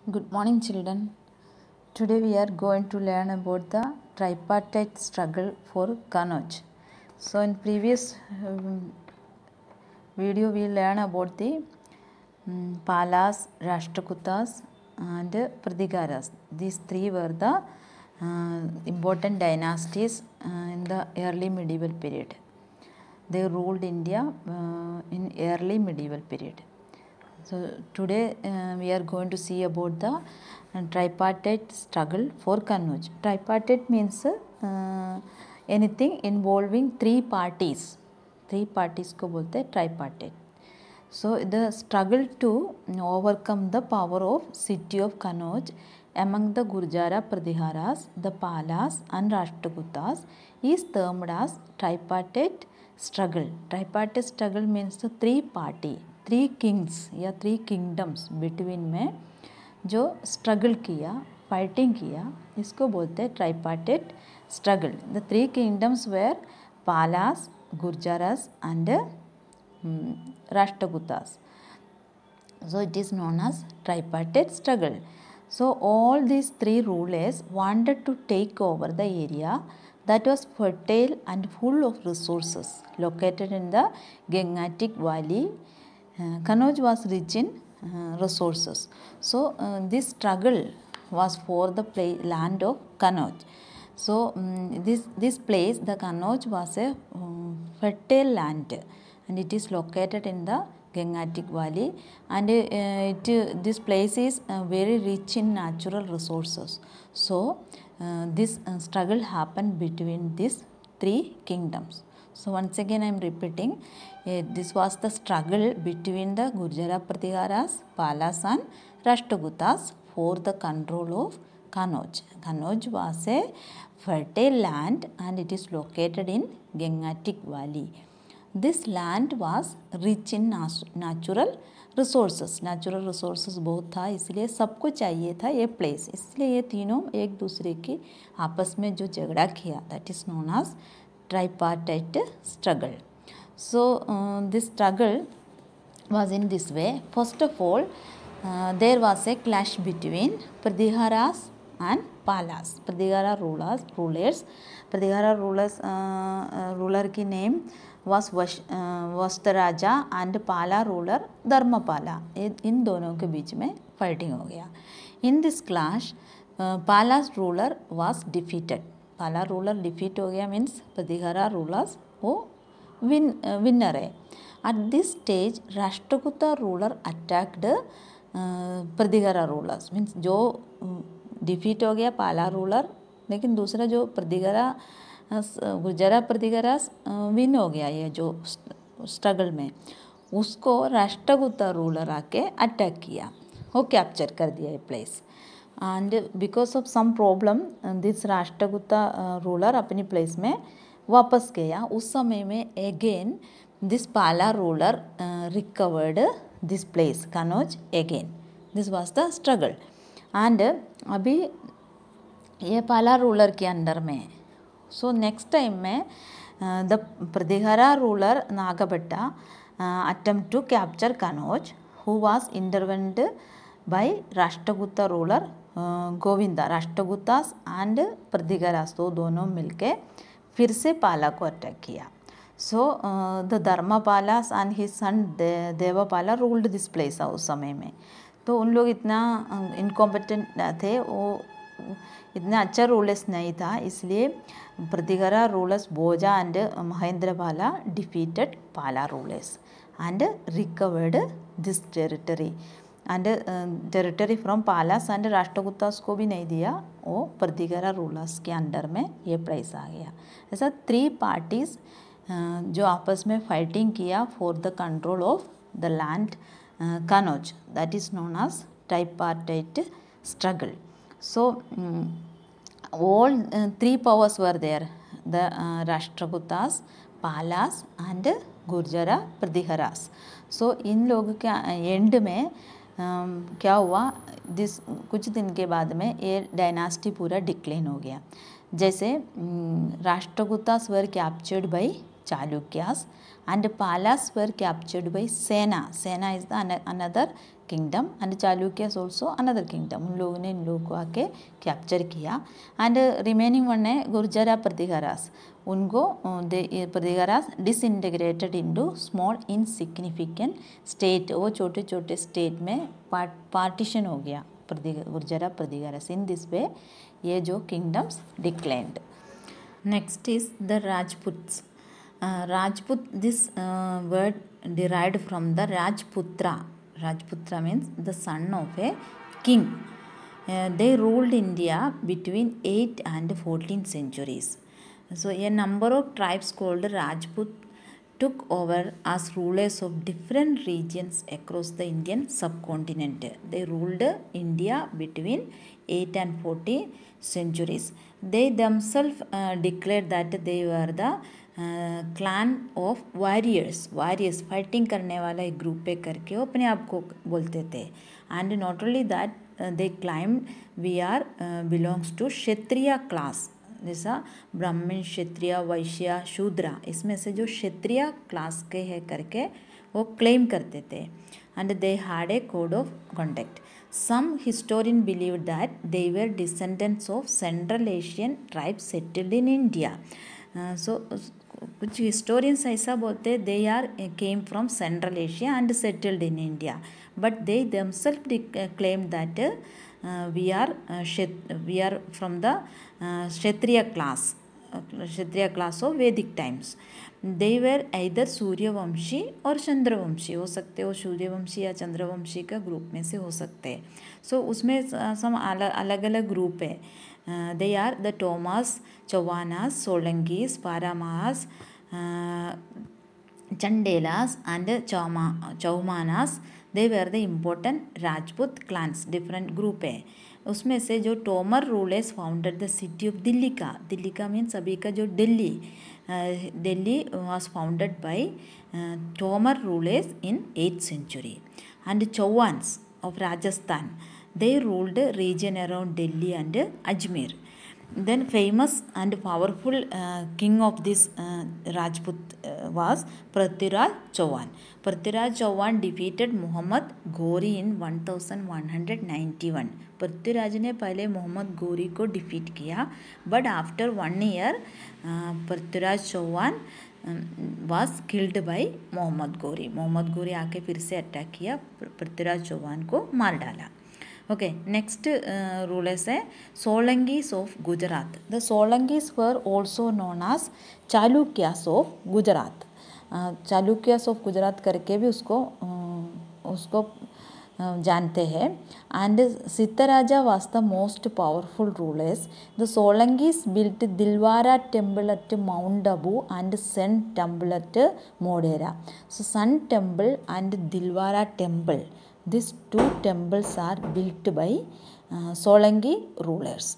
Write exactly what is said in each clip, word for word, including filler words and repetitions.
Good morning, children. Today we are going to learn about the tripartite struggle for Kannauj. So in previous um, video we learned about the um, Palas, Rashtrakutas and Pradigaras. These three were the uh, important dynasties uh, in the early medieval period. They ruled India uh, in early medieval period. So today uh, we are going to see about the uh, tripartite struggle for Kannauj. Tripartite means uh, anything involving three parties. Three parties को बोलते हैं tripartite. So the struggle to overcome the power of city of Kannauj among the Gurjara Pratiharas, the Palas and Rashtrakutas is termed as tripartite struggle. Tripartite struggle means the three party, three kings या three kingdoms between में जो struggle किया, fighting किया, इसको बोलते हैं tripartite struggle. The three kingdoms were Palas, Gurjaras and um, Rashtrakutas. So it is known as tripartite struggle. So all these three rulers wanted to take over the area that was fertile and full of resources located in the Gangetic Valley. Uh, Kannauj was rich in uh, resources. So uh, this struggle was for the play, land of Kannauj. So um, this, this place, the Kannauj was a um, fertile land and it is located in the Gangetic Valley and uh, it, uh, this place is uh, very rich in natural resources. So uh, this uh, struggle happened between these three kingdoms. So once again I am repeating, uh, this was the struggle between the Gurjara Pratiharas, Palas and Rashtrakutas for the control of Kannauj. Kannauj was a fertile land and it is located in Gangetic Valley. This land was rich in natural resources. Natural resources बहुत था, इसलिए सबको चाहिए था ये place. इसलिए ये तीनों एक दूसरे के आपस में जो झगड़ा किया, that is known as tripartite struggle. So uh, this struggle was in this way. First of all, uh, there was a clash between Pratiharas and Palas. Pratigara rulers, rulers. Pratigara rulers, uh, uh, ruler की name was Vashtaraja and Pala ruler Dharmapala. इन दोनों के बीच में fighting हो गया. In this clash, uh, Pala's ruler was defeated. Pala ruler defeat हो गया means Pratigara rulers वो win uh, winner है. At this stage, Rashtrakuta ruler attacked uh, Pratigara rulers means जो डिफीट हो गया पाला रूलर, लेकिन दूसरा जो प्रतिगरा गुर्जरा प्रतिगरा विन हो गया ये जो स्ट्रगल में, उसको राष्ट्रकूटा रूलर आके अटैक किया, वो कैप्चर कर दिया ये place. And because of some problem this Rashtrakuta ruler अपनी प्लेस में वापस गया. उस समय में again this Pala ruler recovered this place Kannauj again. This was the struggle. And अभी ये पाला रूलर के अंडर में. सो नेक्स्ट टाइम में the Pratihara ruler Nagabhata attempt to capture Kannauj who was intervened by Rashtrakuta ruler Govinda. Rashtrakutas and Pratigaras तो दोनों मिलके फिर से पाला को अटैक किया. So the Dharmapalas and his son Devapala ruled this place उस समय में. तो उन लोग इतना इनकॉम्पिटेंट थे, वो इतना अच्छा रूलर्स नहीं था, इसलिए Pratigara rulers Bhoja and Mahendrapala defeated Pala rulers and recovered this territory. And territory from Palas and Rashtrakutas को भी नहीं दिया, वो प्रतिगरा रूलर्स के अंडर में ये प्लेस आ गया. ऐसा थ्री पार्टीज जो आपस में फाइटिंग किया for the control of the land Uh, Kannauj, that is known as tripartite struggle. So um, all uh, three powers were there, the uh, Rashtrakutas, Palas and Gurjara Pratiharas. So इन लोगों के and में um, क्या हुआ, this कुछ दिन के बाद में ये डायनास्टी पूरा डिक्लाइन हो गया. जैसे Rashtrakutas were captured by Chalukyas and Palas were captured by Sena. Sena is the another kingdom and Chalukyas also another kingdom. उन लोगों ने इन लोगों को आके कैप्चर किया. एंड रिमेनिंग वन है गुर्जरा प्रतिहारास. उनको Pratiharas disintegrated into small insignificant state. वो छोटे छोटे स्टेट में पार्टीशन हो गया गुर्जरा प्रतिहारास. इन दिस वे ये जो kingdoms declined. Next is the Rajputs. Rajput, this uh, word derived from the Rajputra. Rajputra means the son of a king. Uh, they ruled India between eighth and fourteenth centuries. So a number of tribes called Rajput took over as rulers of different regions across the Indian subcontinent. They ruled India between eighth and fourteenth centuries. They themselves uh, declared that they were the clan of warriors. Warriors fighting करने वाला एक group पे करके वो अपने आप को बोलते थे. And not only that they claimed we are belongs to Kshatriya class. जैसा ब्राह्मण, क्षत्रिय, वैश्य, शूद्रा, इसमें से जो क्षत्रिय क्लास के है करके वो क्लेम करते थे. And they had a code of conduct. Some historian believe that they were descendants of central Asian tribes settled in India. So कुछ हिस्टोरियंस ऐसा बोलते they are came from central Asia and settled in India. But they themself claim that we are we are from the Kshatriya class, Kshatriya class of Vedic times. They were either Suryavanshi और चंद्रवंशी. हो सकते हो सूर्यवंशी या चंद्रवंशी का group में से हो सकते हैं. सो so, उसमें सम अलग अलग ग्रुप है. Uh, they are the Tomas, Chauhanas, Solankis, Paramahas, uh, Chandelas and Chauma, Chaumanas. They were the important Rajput clans. Different group है. उसमें से जो Tomar rulers founded the city of Delhi का. दिल्ली का मीन्स अभी का जो Delhi, Delhi was founded by Tomar rulers in eighth century. And Chauhans of Rajasthan, they ruled region around Delhi and Ajmer. Then famous and powerful uh, king of this uh, Rajput uh, was Prithviraj Chauhan. Prithviraj Chauhan defeated Muhammad Ghori in eleven ninety-one. Prithviraj ने पहले मोहम्मद गौरी को defeat किया. But after one year Prithviraj Chauhan was killed by Mohammad Ghori. Mohammad Ghori आके फिर से attack किया, पृथ्वीराज चौहान को मार डाला. Okay, next uh, rulers है Solankis of Gujarat. The Solankis were also known as Chalukyas of Gujarat. uh, Chalukyas of Gujarat करके भी उसको uh, उसको uh, जानते हैं. And Siddharaja was the most powerful rulers. The Solankis built Dilwara temple at Mount Abu and Sun temple at Modhera. So Sun temple and Dilwara temple, these two temples are built by uh, Solanki rulers.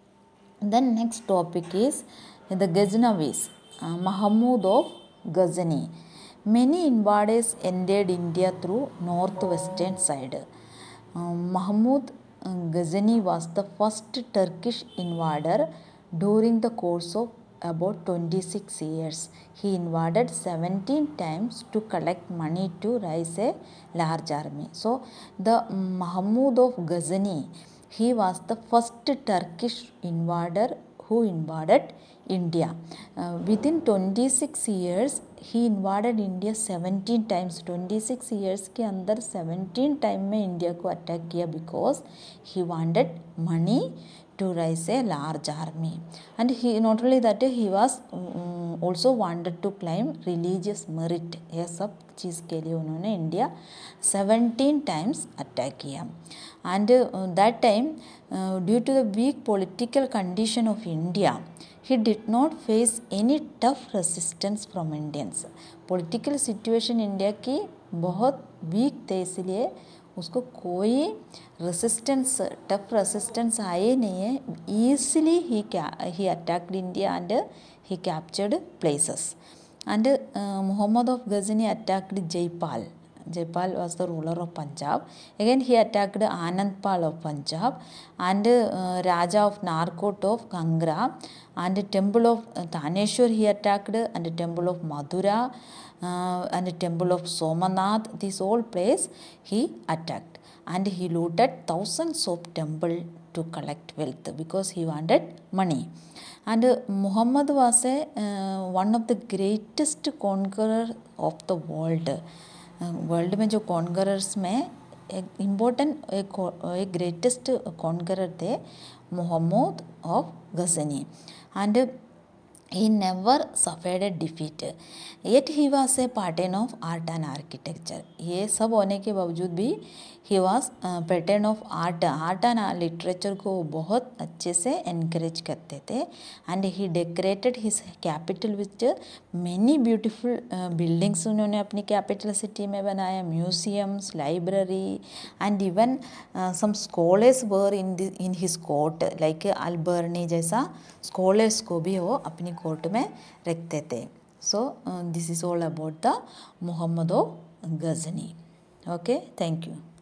Then next topic is the Ghaznavis, uh, Mahmud of Ghazni. Many invaders entered India through northwestern side. Uh, Mahmud Ghazni was the first Turkish invader during the course of about twenty-six years. He invaded seventeen times to collect money to raise a large army. So the Mahmud of Ghazni, he was the first Turkish invader who invaded India. Uh, within twenty-six years he invaded India seventeen times. twenty-six years के अंदर seventeen time में India को attack किया because he wanted money to raise a large army. And he not only that, he was um, also wanted to claim religious merit. यह सब चीज़ के लिए उन्होंने इंडिया seventeen times अटैक किया. And uh, that time uh, due to the weak political condition of India, he did not face any tough resistance from Indians. Political situation India की बहुत weak थे, इसलिए उसको कोई रेसिस्टेंस, टफ रेसिस्टेंस आए नहीं है. ईजिली ही क्या he attacked India and he captured places. And Muhammad of Ghazni attacked Jaipal. Jaipal was the ruler of Punjab. Again he attacked Anandpal of Punjab and uh, Raja of Narkot of Kangra, and temple of uh, Thaneshwar he attacked, and temple of Madura uh, and temple of Somanath. This whole place he attacked. and he looted thousands of temple to collect wealth because he wanted money. And uh, Muhammad was a uh, one of the greatest conqueror of the world. World में जो conquerors में एक important एक एक greatest conqueror थे Mohammad of Ghazni. And he never suffered a defeat, yet he was a pattern of art and architecture. ये सब होने के बावजूद भी he was pattern of art art and literature को बहुत अच्छे से encourage करते थे. And he decorated his capital with many beautiful uh, buildings. उन्होंने अपनी capital city में बनाया, museums, library, and even uh, some scholars were in the in his court like Al-Biruni जैसा scholars को भी वो अपनी कोर्ट में रखते थे. So this is all about the Muhammad of Ghazni. Okay, thank you.